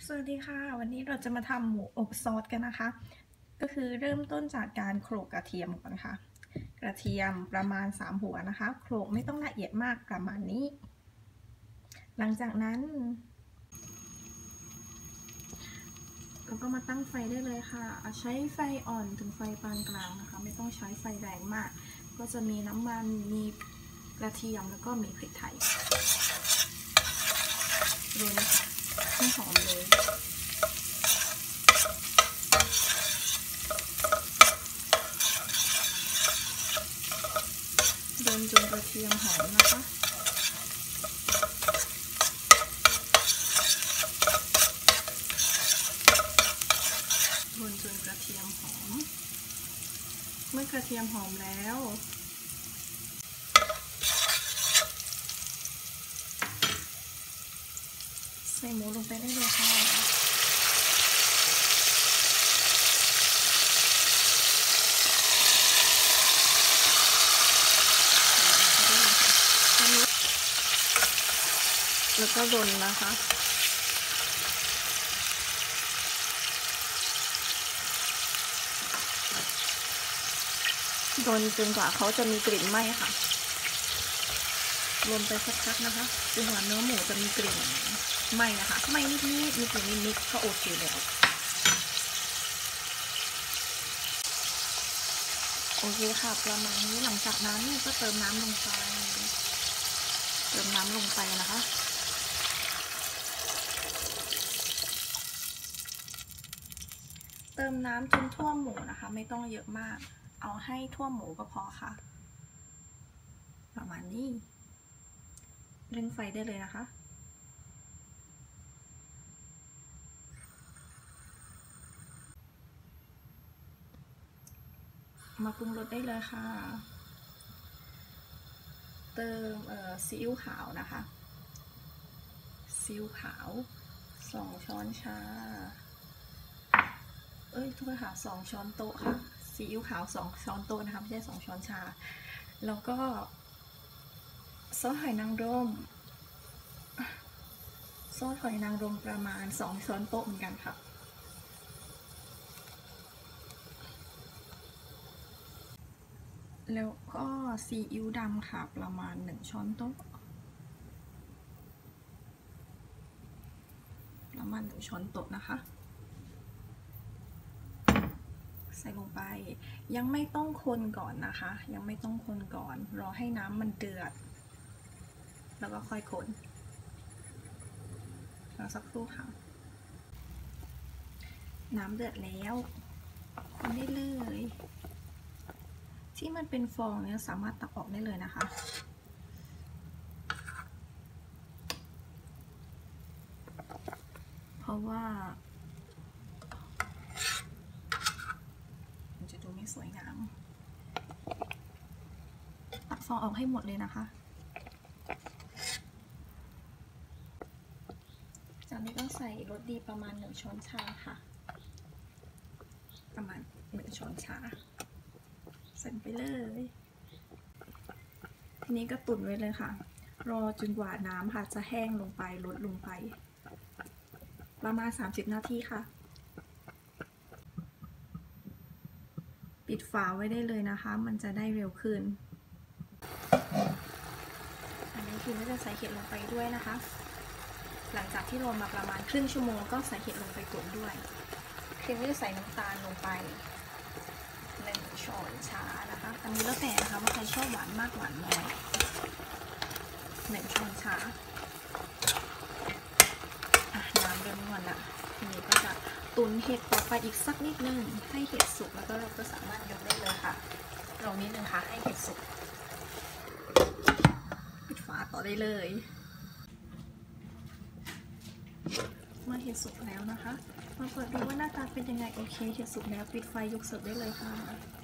สวัสดีค่ะวันนี้เราจะมาทำหมูอบซอสกันนะคะก็คือเริ่มต้นจากการโขลกกระเทียมก่อนค่ะกระเทียมประมาณ3หัวนะคะโขลกไม่ต้องละเอียดมากประมาณนี้หลังจากนั้นเราก็มาตั้งไฟได้เลยค่ะใช้ไฟอ่อนถึงไฟปานกลางนะคะไม่ต้องใช้ไฟแรงมากก็จะมีน้ำมันมีกระเทียมแล้วก็มีพริกไทยโรยให้หอมเลยโดนจนกระเทียมหอมนะคะโดนจนกระเทียมหอมเมื่อกระเทียมหอมแล้วใส่หมูลงไปได้เลยค่ะแล้วก็รนนะคะรนจนกว่าเขาจะมีกลิ่นไหม้ค่ะรนไปสักพักนะคะจนกว่าเนื้อหมูจะมีกลิ่นไหม้นะคะไหม้นิดๆมีกลิ่นนิดๆก็โอเคแล้วโอเคค่ะประมาณนี้หลังจากนั้นก็เติมน้ำลงไปนะคะเติมน้ำจนท่วมหมูนะคะไม่ต้องเยอะมากเอาให้ท่วมหมูก็พอค่ะประมาณนี้เร่งไฟได้เลยนะคะมาปรุงรสได้เลยค่ะเติมซีอิ๊วขาวนะคะซีอิ๊วขาว2 ช้อนชาโทษค่ะ2 ช้อนโต๊ะค่ะซีอิ๊วขาว2 ช้อนโต๊ะนะคะไม่ใช่2 ช้อนชาแล้วก็ซอสหอยนางรมประมาณ2 ช้อนโต๊ะเหมือนกันค่ะแล้วก็ซีอิ๊วดำค่ะประมาณ1 ช้อนโต๊ะนะคะใส่ลงไปยังไม่ต้องคนก่อนนะคะยังไม่ต้องคนก่อนรอให้น้ำมันเดือดแล้วก็ค่อยคนรอสักครู่ค่ะน้ำเดือดแล้วคนได้เลยที่มันเป็นฟองเนี่ยสามารถตักออกได้เลยนะคะเพราะว่ามันจะดูไม่สวยงามตักฟองออกให้หมดเลยนะคะจากนี้ก็ใส่รสดีประมาณ1 ช้อนชาค่ะประมาณ1 ช้อนชาใส่ไปเลยทีนี้ก็ตุ๋นไว้เลยค่ะรอจนกว่าน้ำค่ะจะแห้งลงไปลดลงไปประมาณ30 นาทีค่ะปิดฝาไว้ได้เลยนะคะมันจะได้เร็วขึ้นอันนี้คือก็จะใส่เห็ดลงไปด้วยนะคะหลังจากที่รอมาประมาณครึ่งชั่วโมงก็ใส่เห็ดลงไปตุ๋นด้วยคือจะใส่น้ำตาลลงไป1 ช้อนชานะคะอันนี้แล้วแต่นะคะว่าใครชอบหวานมากหวานน้อย1 ช้อนชาน้ำเริ่มงวนละทีนี้ก็จะตุ๋นเห็ดต่อไปอีกสักนิดนึงให้เห็ดสุกแล้วก็เราก็สามารถยกได้เลยค่ะรอนิดนึงค่ะให้เห็ดสุกปิดฝาต่อได้เลยเมื่อเห็ดสุกแล้วนะคะมาเปิดดูว่าหน้าตาเป็นยังไงโอเคเห็ดสุกแล้วปิดไฟยกเสิร์ฟได้เลยค่ะ